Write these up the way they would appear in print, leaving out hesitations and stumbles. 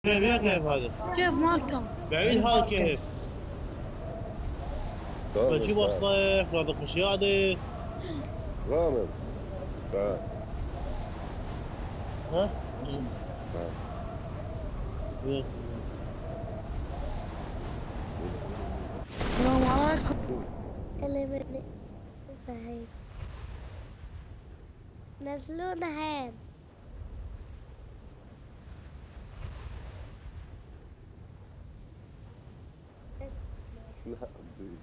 فيها كيف هذا؟ كيف مالته؟ بعيد هذا كيف؟ غامز بجيب تعال وصلك ناطق مشيادة. غامز تعال ها؟ تعال وياك الله. السلام عليكم. اللي بدي هيك نزلونا هين. نعم دي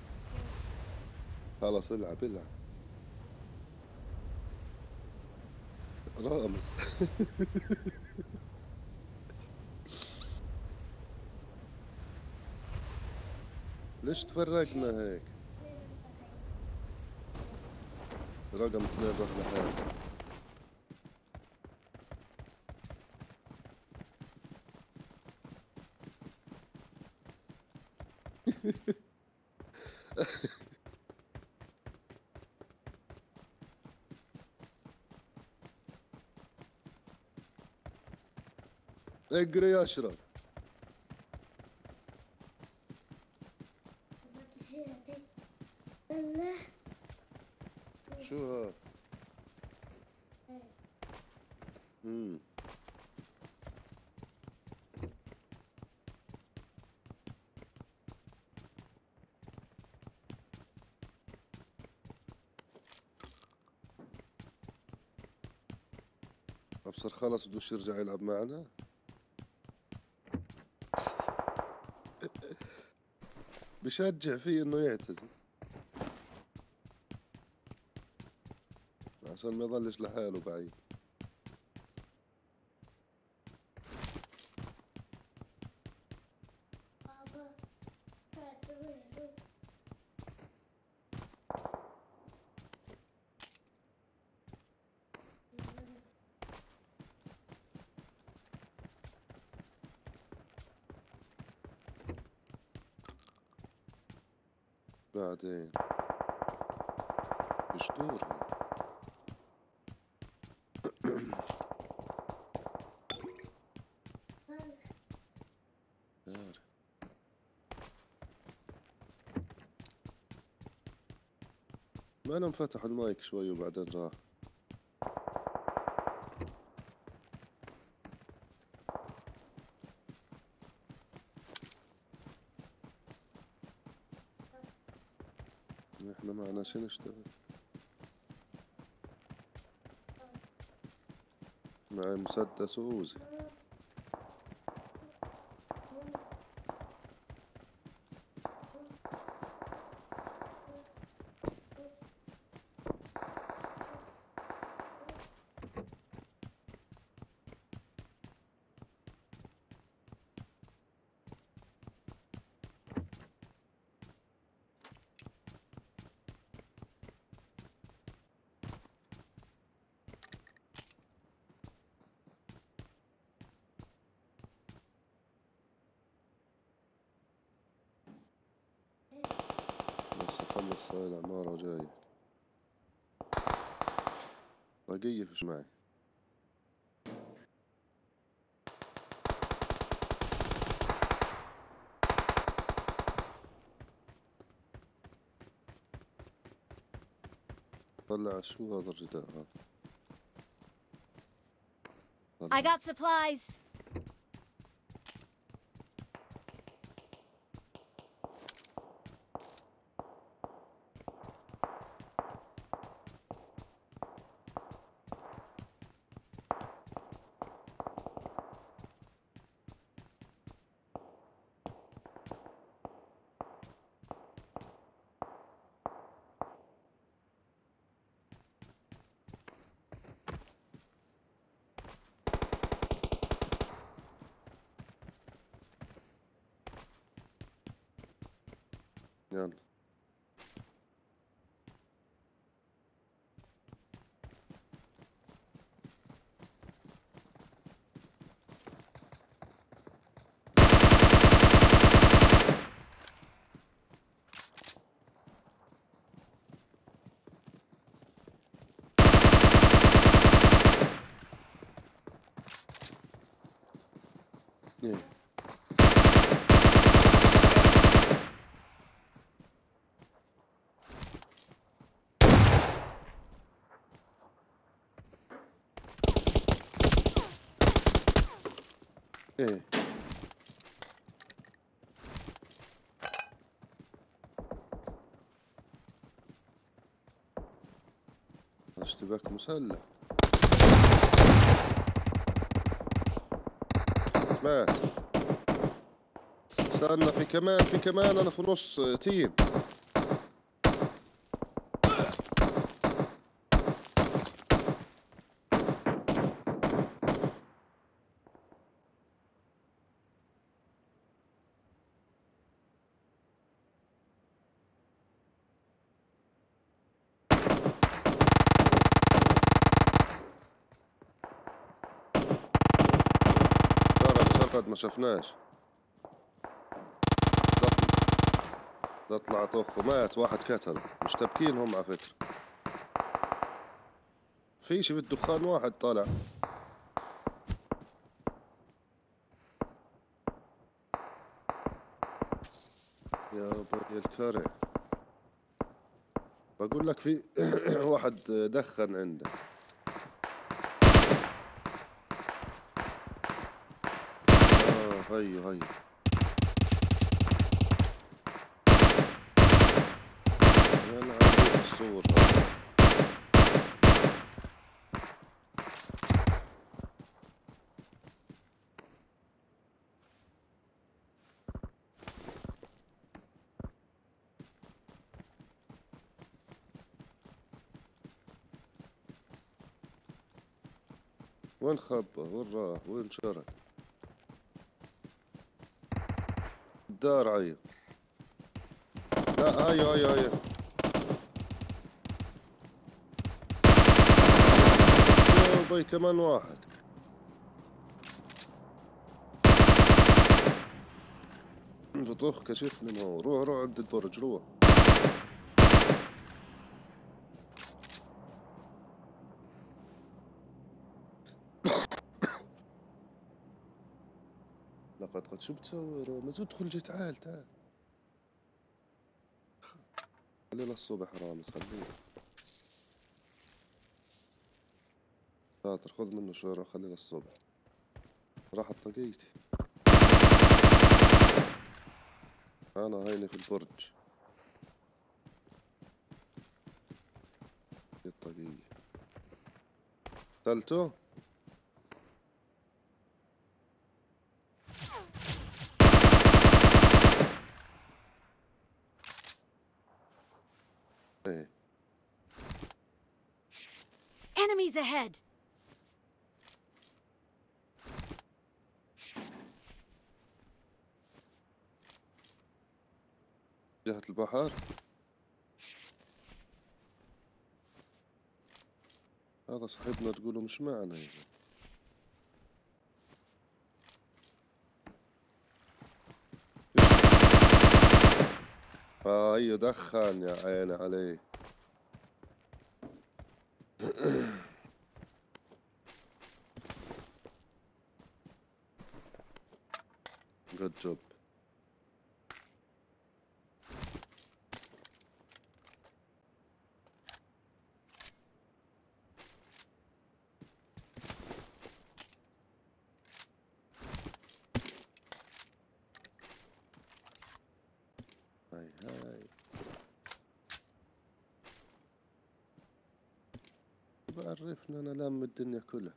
خلاص العب العب رامز ليش تفرقنا هيك؟ رقم 2 روح لحاله. اقرا يا اشرف. شو ها؟ امم ابصر خلص بدوش يرجع يلعب معنا. بشجع فيه انه يعتزل عشان ما يضلش لحاله بعيد. بعدين ايش دورها؟ عارف. ما انا مفتح المايك شوي وبعدين راح. احنا معنا شو نشتغل؟ معي مسدس وأوزي. بس اخلص هاي العمارة وجاي. رقية فيش معي. طلع شو هذا الرداء ها؟ I طلع. got supplies. يلا إيه. ايه اشتباك مسلح. مات. استنى، في كمان انا في نص تيم. سرد ما شفناش. تطلع طخ ومات واحد كتله، مشتبكين هم على فكرة. فيش بالدخان واحد طالع. يا بي الكرع، بقول لك في واحد دخن عنده. هيو هيو. انا عندي الصور هاي. وين خبه؟ وين راح؟ وين شرد؟ الدار عيو. لا هيو. يا بي كمان واحد. بطخ كشفني ما هو. روح عند البرج روح. لقد قد شو بتسوي رامز؟ ادخل جي، تعال. خليه للصبح رامز، خليه. شاطر، خذ منه شوية خليه للصبح. راحت طاقيتي. انا هيني في البرج. في الطاقية قتلته. ايه Enemies ahead! جهة البحر. هذا صاحبنا تقوله مش معنا يا زلمة. ايوه دخن يا عيني عليه. جود جوب. هاي بعرفنا انا لام الدنيا كلها.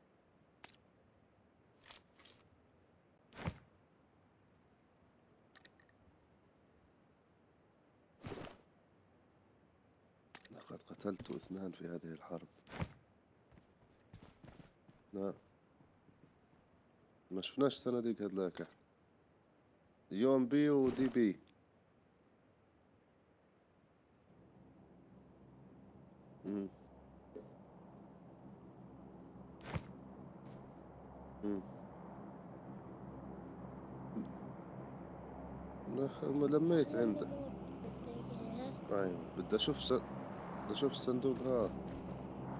لقد قتلت 2 في هذه الحرب. لا ما شفناش صناديق هذلاك احنا. يوم بي ودي بي. مم. مم. ما لميت عنده. ايوه بدي اشوف الصندوق هذا.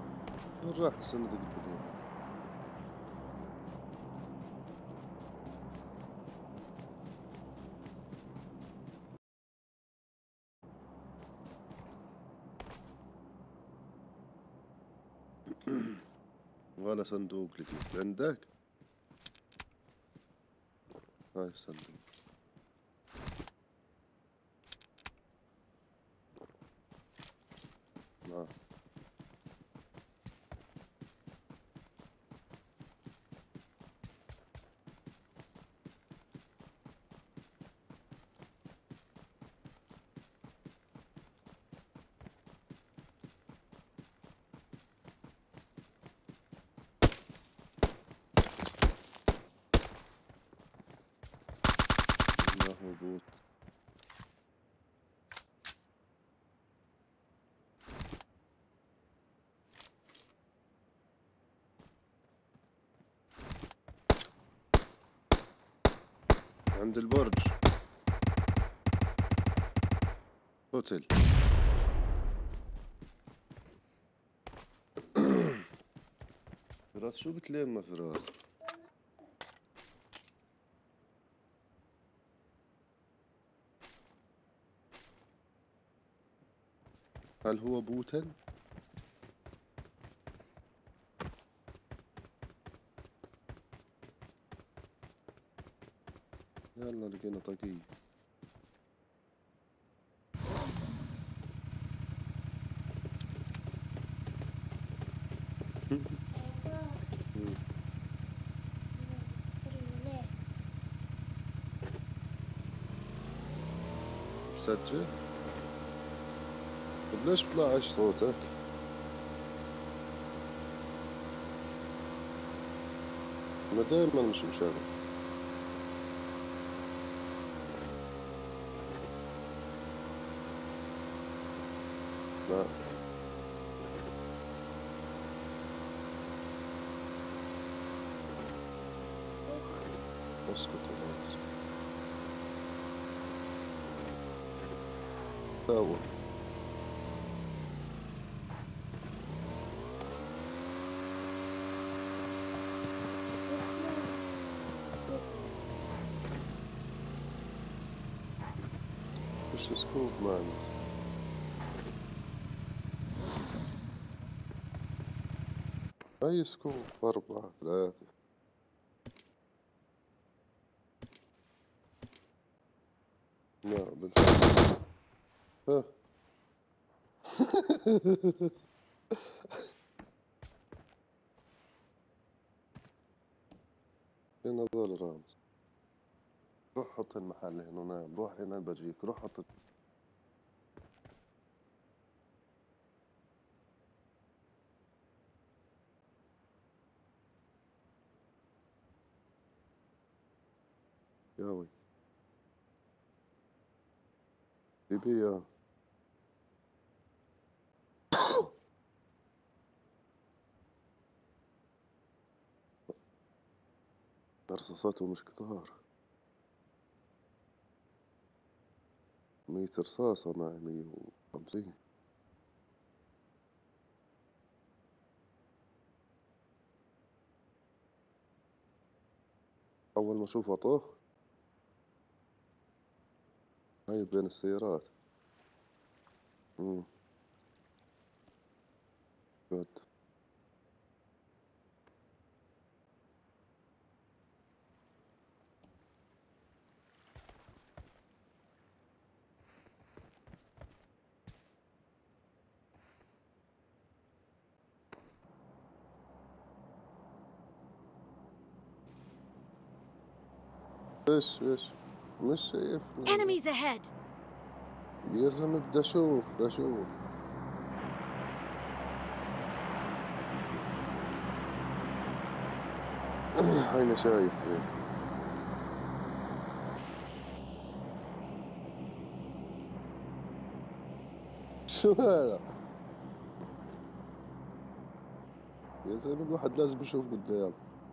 وين راحت الصناديق البقية؟ ولا صندوق لقيت عندك؟ هاي الصندوق. نعم. إنه بوت. عند البرج. قتل. فراس شو بتلم فراس؟ هل هو بوتا؟ يلا لقينا طاقية. سجل. طب ليش بطلعش صوتك؟ أنا دايما مش مشغل. لا. اسكت خلاص. سوا. مش سكوب معنا. أي سكوب 4 3. لا بالحق. ها. فين هذول رامز؟ روح حط المحل هنا ونام. روح هنا بجيك. روح حط. ياوي بيبي يا. رصاصاته مش كتار. 100 رصاصة معي 150. أول ما أشوفه طخ. هاي بين السيارات. امم. جد. إيش مش شايف. Enemies ahead! يا زلمة بدي أشوف هينا شايف هيك. شو هذا؟ يا زلمة الواحد لازم يشوف قدام.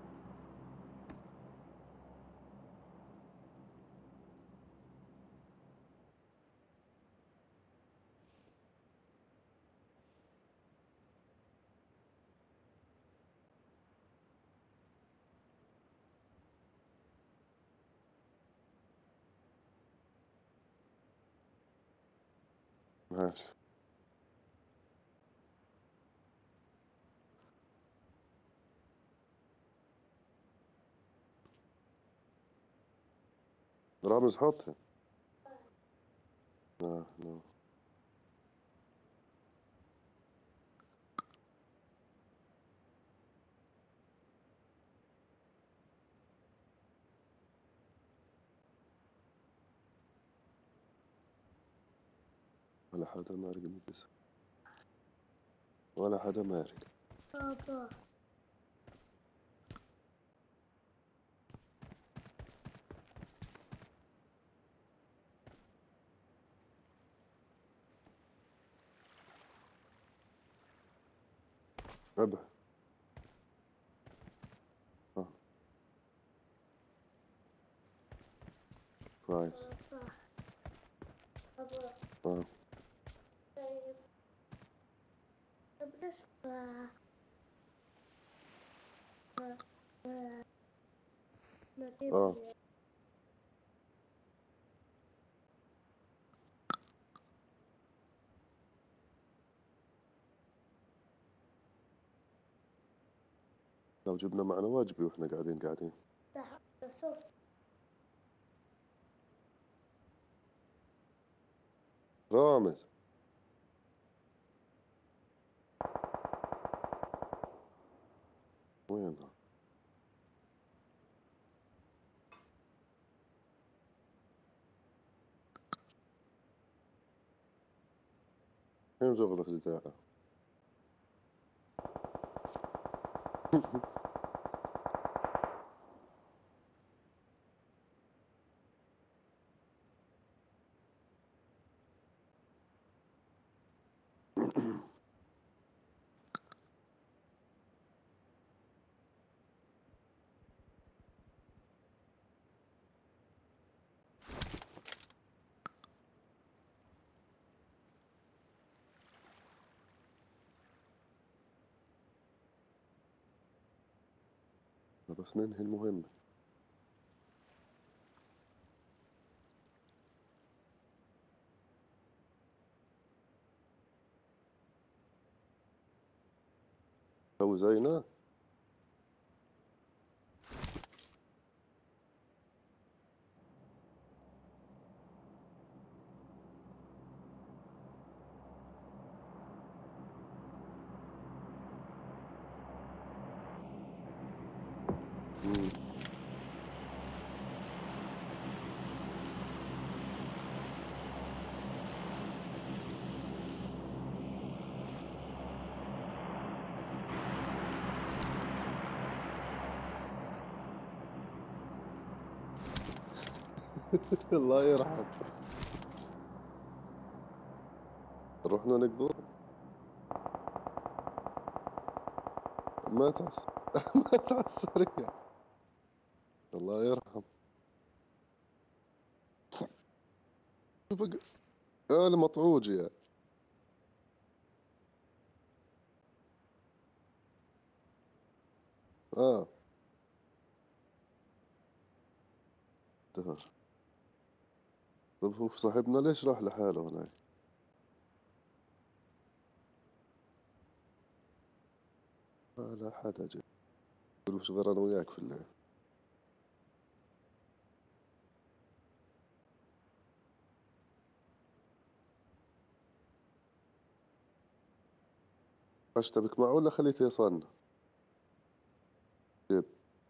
ماشي. رامز حطها. لا لا. ولا حدا مارق من الجسم، ولا حدا مارق. بابا ابها. اه كويس. بابا بابا اه طيب بنسمع اه. نجيب لو جبنا معنا واجبي واحنا قاعدين. صوت رامز وينها؟ فين شغلك الإذاعة؟ بس ننهي المهمة. سوي زينا. مم. الله يرحم. رحنا نقضوا. مات عس مات على السريع. الله يرحم. المطعوج يا. اه تمام. طب هو صاحبنا ليش راح لحاله هناك؟ لا حدا جاي. مش غير انا وياك في الليل. اشتبك معه ولا خليته يصنع؟ جيب.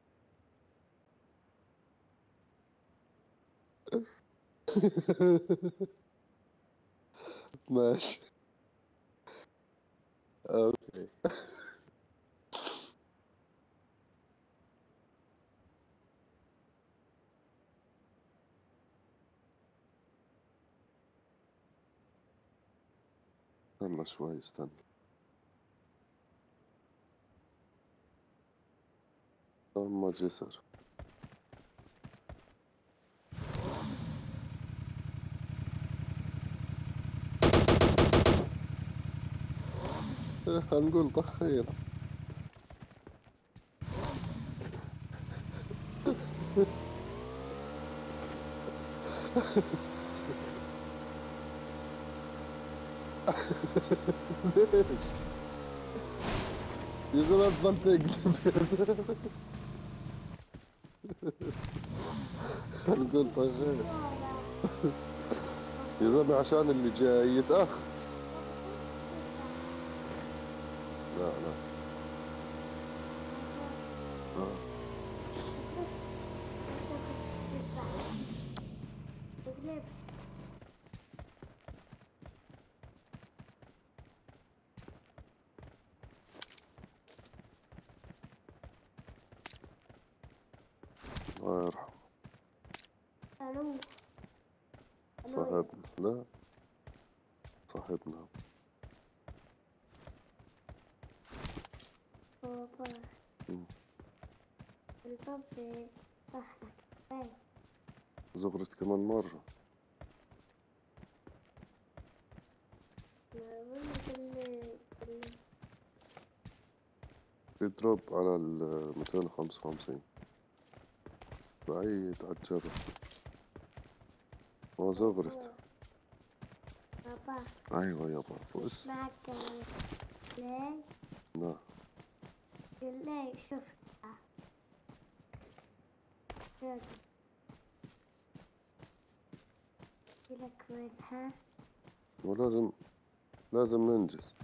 ماشي. اوكي. استنى شوي استنى. اما جسر. هنقول طخينا. ليش؟ يا زلمة تظل تقلب يا زلمة. نقول طيب ولا يا زلمة عشان اللي جاي يتأخر. لا لا. آه. الله يرحمه صاحبنا. لا صاحبنا. مم. زغرت كمان مرة. في دروب على 255 بعيد عالجبل. ما زغرت. بابا أيوة يا بابا اسم. معك ليه؟ لا ليه شفتها لك وينها لازم ننجز.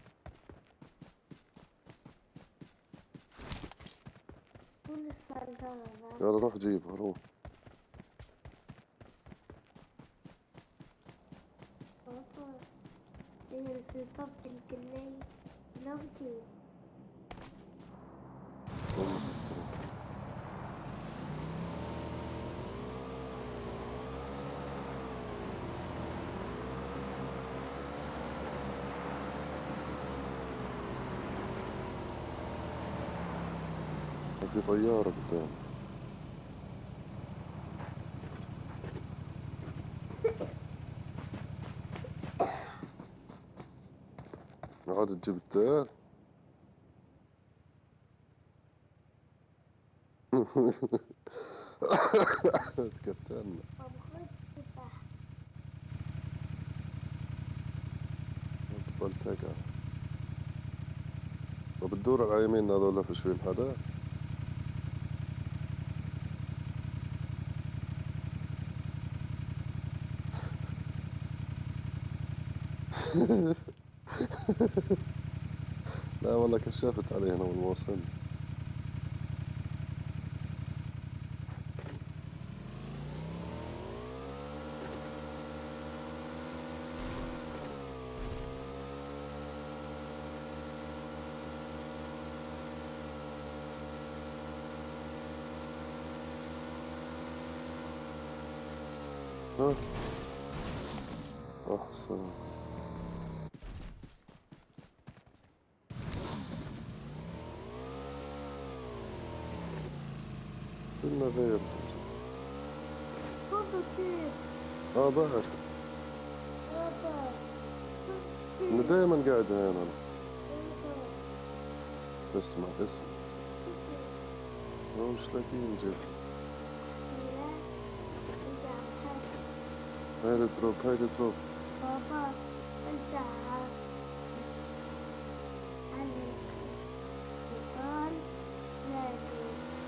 كل الصندوق يلا روح جيبها روح. بابا هي في طب الكلية لوكي في طيارة قدام. عاد تجيب التال. تكتلنا. بابا خد تفاح بلتقى. طب الدور على يميننا هذول فيش فيهم حدا. لا والله كشفت علينا أول ما وصلنا. ها أحسن. كلنا غير. بابا كيف بعرف. بابا أنا دايما قاعد هنا. بابا اسمع مش لاقيين جد. هاي الدروب. بابا انت على الشيطان نادي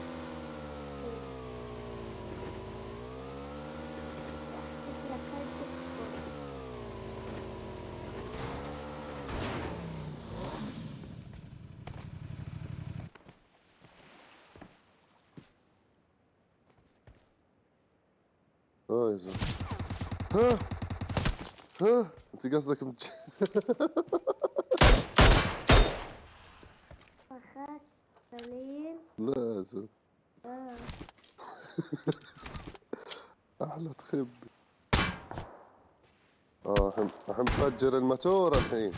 يا زلمة. ها انت قصدك أخاك قليل لازم. احلى تخبي. الحين مفجر الماتور الحين.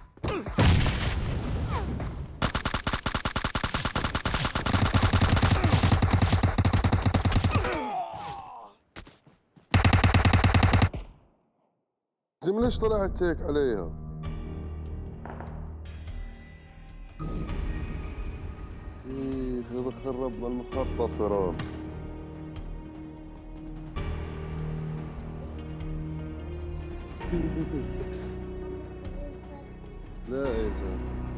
زين ليش طلعت هيك عليها؟ هذا خربنا المخطط ترى. لا يا زلمة